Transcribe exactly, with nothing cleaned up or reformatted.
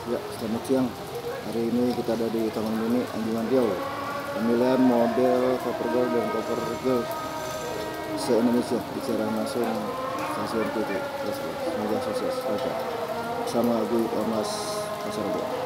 Ya, selamat siang. Hari ini kita ada di Taman Mini Anjungan Riau. Pemilihan model Covergirl dan Covergirl se-Indonesia bicara langsung stasiun T V, media sosial, sama Gue Ormas Pasar Rebo.